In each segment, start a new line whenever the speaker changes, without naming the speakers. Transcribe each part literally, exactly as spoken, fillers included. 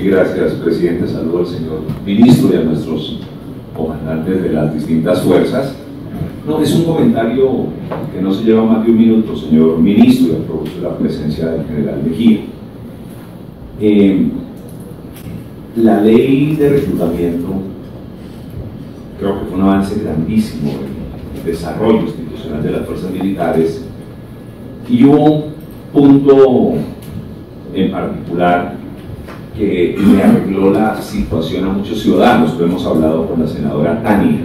Mil gracias, presidente. Saludo al señor ministro y a nuestros comandantes de las distintas fuerzas. No, es un comentario que no se lleva más de un minuto, señor ministro, y aprovecho la presencia del general Mejía. Eh, la ley de reclutamiento creo que fue un avance grandísimo en el desarrollo institucional de las fuerzas militares, y un punto en particular que le arregló la situación a muchos ciudadanos. Lo hemos hablado con la senadora Tania,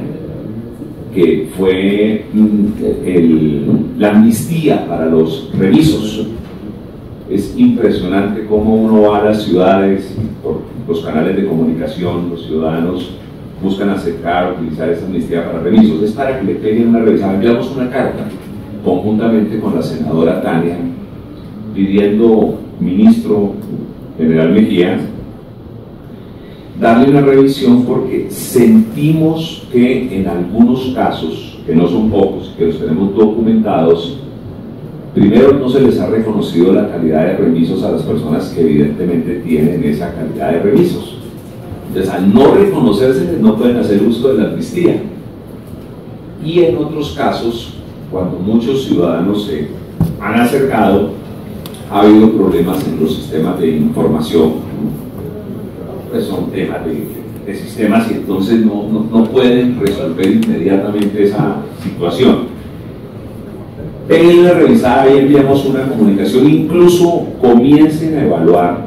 que fue el, la amnistía para los revisos. Es impresionante cómo uno va a las ciudades, por los canales de comunicación, los ciudadanos buscan acercar, utilizar esa amnistía para revisos. Es para que le peguen una revisada. Enviamos una carta conjuntamente con la senadora Tania pidiendo, ministro general Mejía, darle una revisión, porque sentimos que en algunos casos, que no son pocos, que los tenemos documentados, primero no se les ha reconocido la calidad de revisos a las personas que evidentemente tienen esa calidad de revisos. Entonces, al no reconocerse, no pueden hacer uso de la amnistía. Y en otros casos, cuando muchos ciudadanos se han acercado, ha habido problemas en los sistemas de información, pues son temas de, de sistemas, y entonces no, no, no pueden resolver inmediatamente esa situación. Peguen una revisada y enviamos una comunicación, incluso comiencen a evaluar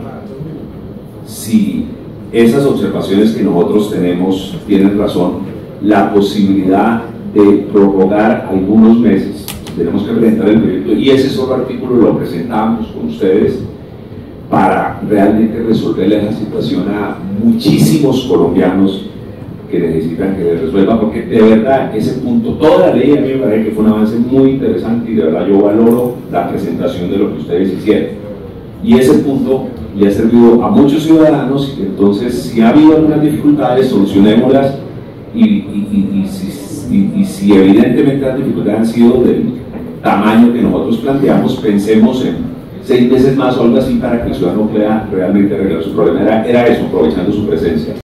si esas observaciones que nosotros tenemos tienen razón, la posibilidad de prorrogar algunos meses. Tenemos que presentar el proyecto, y ese solo artículo lo presentamos con ustedes para realmente resolverle esa situación a muchísimos colombianos que necesitan que les resuelva, porque de verdad ese punto, toda la ley a mí me parece que fue un avance muy interesante, y de verdad yo valoro la presentación de lo que ustedes hicieron, y ese punto le ha servido a muchos ciudadanos. Y entonces, si ha habido algunas dificultades, solucionémoslas, y, y, y, y, si, y, y si evidentemente las dificultades han sido del tamaño que nosotros planteamos, pensemos en seis meses más o algo así para que el ciudadano pueda realmente arreglar su problema. Era, era eso, aprovechando su presencia.